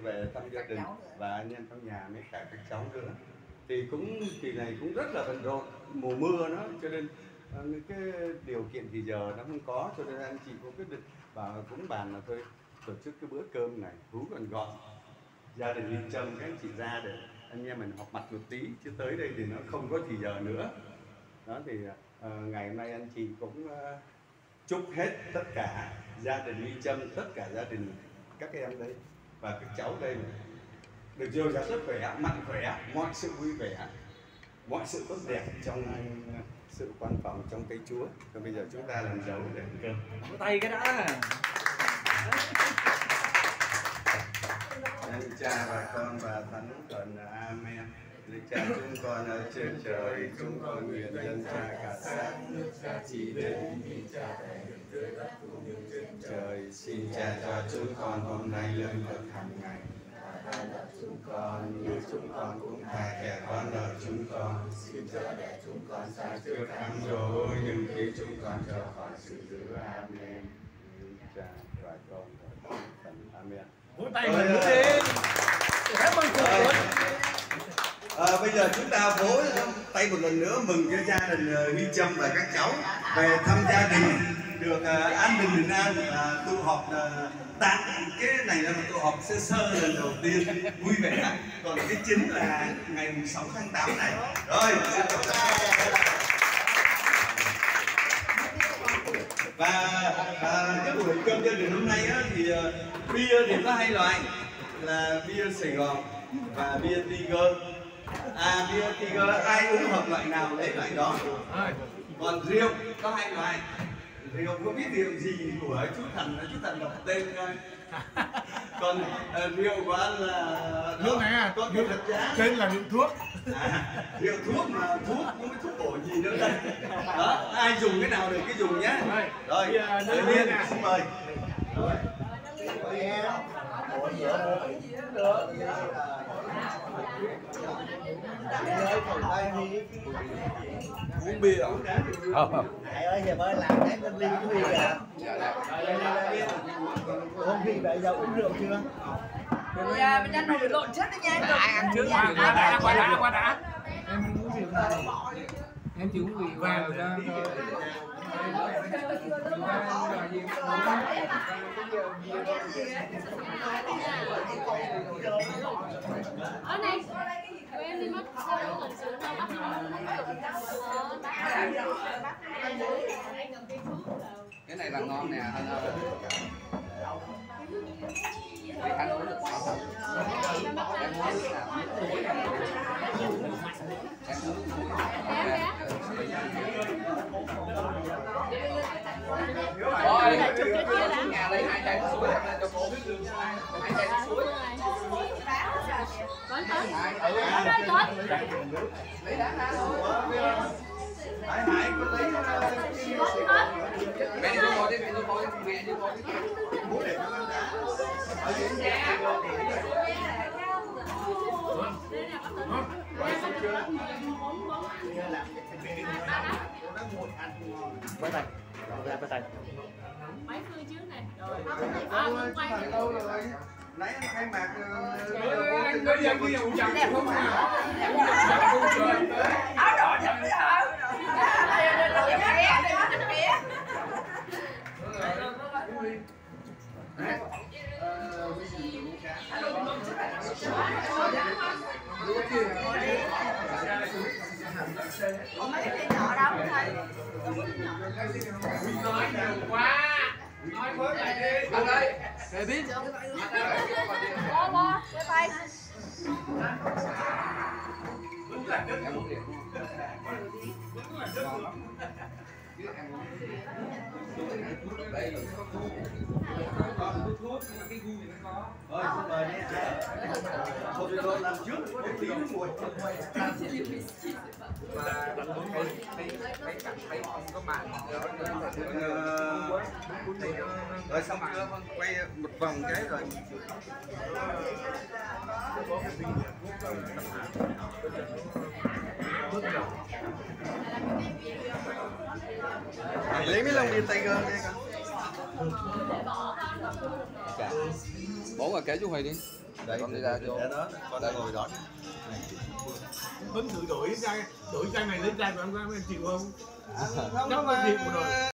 về thăm gia đình và anh em trong nhà với cả các cháu nữa. Thì cũng kỳ này cũng rất là bận rộn, mùa mưa đó cho nên cái điều kiện thì giờ nó không có, cho nên anh chị cũng quyết định và cũng bàn là thôi tổ chức cái bữa cơm này cũng còn gọn, gia đình Linh Trâm các anh chị ra để anh em mình họp mặt một tí, chứ tới đây thì nó không có thì giờ nữa. Đó thì ngày hôm nay anh chị cũng chúc hết tất cả gia đình Linh Trâm, tất cả gia đình các em đây và các cháu đây được dồi dào sức khỏe, mạnh khỏe, mọi sự vui vẻ, mọi sự tốt đẹp trong sự quan phòng trong cây Chúa. Còn bây giờ chúng ta làm dấu để ăn cơm. Vỗ tay cái đã. Anh cha và con và thánh thần, amen. Lạy Cha chúng con ở trên trời, chúng con nguyện dân cha cả xác nước cha chỉ đến vì cha thầy được dưới đất cũng như trên trời. Xin Cha cho chúng con hôm nay lương thực hàng ngày, và tha nợ chúng con như chúng con cũng tha kẻ có nợ chúng con. Xin chớ để chúng con sai trước thắng dối, nhưng khi chúng con trở khỏi sự dữ. Amen. Cha và con và thần, amen. Vỗ tay mình nữa đi. Cảm ơn Chúa. Bây giờ chúng ta vỗ tay một lần nữa mừng cho gia đình Huy Trâm và các cháu về thăm gia đình được an bình bình an, tụ họp tạm. Cái này là một tụ họp sơ sơ lần đầu tiên vui vẻ, còn cái chính là ngày 6 tháng 8 này. Rồi và cái buổi cơm gia đình hôm nay á, thì bia thì có 2 loại là bia Sài Gòn và bia Tiger. Bia Tiger ai uống hợp loại nào lấy loại đó. Còn rượu có 2 loại. Rượu có biết rượu gì của chú Thần đọc tên thôi. Còn rượu của anh là nước này à, có cái thật giá tên là rượu thuốc. Rượu thuốc mà thuốc không có thuốc bổ gì nữa đây. Đó, ai dùng cái nào được cái dùng nhé. Rồi, tự nhiên xin mời. Uống bia à? Thầy ơi, giờ mới làm cái ly cái bia kìa. Uống bia vậy giờ uống rượu chưa? Mình ăn nồi lộn trước đi nha. Ăn trước qua đã. Em uống rượu này. Em chỉ uống rượu vàng ra thôi. Ở này, tụi em đi mất sao nó lần sữa đâu bắt Cái này là ngon nè anh ơi. Anh uống được sao? Em uống nước nào? Em uống rồi, nhà lấy 2 chai nước suối em lên cho cô. 2 chai nước suối. Lấy đá ra thôi. Hải có lấy mẹ đi vô đi, mẹ đi vô đi, mẹ đi vô đi. bố để cho con đá. Ở dưới nhà. Bắt tay. Bắt tay. mấy phương trước này. Rồi. Quay đâu rồi? Nãy anh khai mạc Anh nói dân đi vụ chậm không à? Áo đỏ chậm đi hả? Có mấy cái nhỏ đâu thôi. Nói nhiều quá. Nói mới lại đi. Anh ơi. Để biết. Bo, để tay. Đúng là đất. Thuốc nhưng mà cái gu thì nó có. Rồi, xin mời nhé. Một đôi làm trước, một tí nước nguội. Và mấy cạnh thấy không có màn. Rồi xong chưa? Quay một vòng cái rồi. Lấy mấy lông đi tay gơ đi con. Bỏ vào kế chú Huy đi. Đấy, con đi ra chỗ đó, con đang ngồi đó. Huấn thử đổi chai này lấy chai của em chịu không? Không, Cháu có chịu rồi.